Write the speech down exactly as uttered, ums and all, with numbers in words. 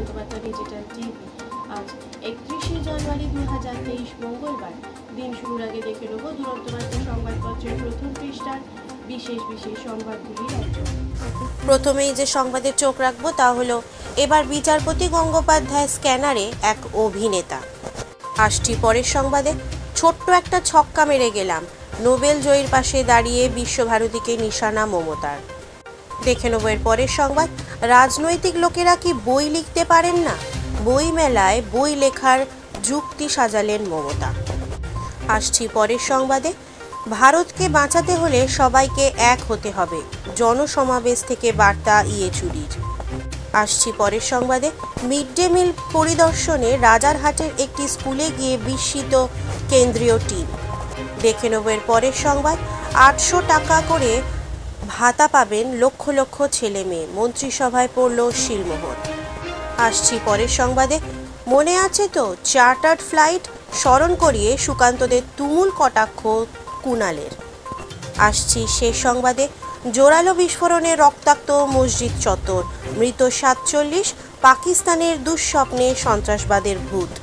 Bandyopadhyay digital TV. আজ একত্রিশে জানুয়ারি দুই হাজার তেইশ মঙ্গলবার। দিন শুরুর আগে দেখে নেব দুরন্ত বার্তা সংবাদপত্রের প্রথম পৃষ্ঠার বিশেষ বিশেষ সংবাদগুলির একজন। প্রথমেই যে সংবাদে চোখ রাখবো তা হলো এবার বিচারপতি গঙ্গোপাধ্যায় স্ক্যানারে এক অভিনেতা। আসছি পরের সংবাদে। ছোট্ট একটা ছক্কা মেরে গেলাম, নোবেল জয়ীর পাশে দাঁড়িয়ে বিশ্বভারতীকে নিশানা মমতার। দেখে নেব এর পরের সংবাদ। রাজনৈতিক লোকেরা কি বই লিখতে পারেন না? বই মেলায় বই লেখার যুক্তি সাজালেন মমতা। আসছি পরের সংবাদে। ভারতকে বাঁচাতে হলে সবাইকে এক হতে হবে, জনসমাবেশ থেকে বার্তা ইয়েচুরির। আসছি পরের সংবাদে। মিড ডে মিল পরিদর্শনে রাজারহাটের একটি স্কুলে গিয়ে বিস্মিত কেন্দ্রীয় টিম। দেখে নেব এর পরের সংবাদ। আটশো টাকা করে ভাতা পাবেন লক্ষ লক্ষ ছেলে মেয়ে, মন্ত্রিসভায় পড়ল শিলমোহর। আসছি পরের সংবাদে। মনে আছে তো চার্টার্ড ফ্লাইট? স্মরণ করিয়ে সুকান্তদের তুমুল কটাক্ষ কুণালের। আসছি শেষ সংবাদে। জোরালো বিস্ফোরণে রক্তাক্ত মসজিদ চত্বর, মৃত সাতচল্লিশ, পাকিস্তানের দুঃস্বপ্নে সন্ত্রাসবাদের ভূত।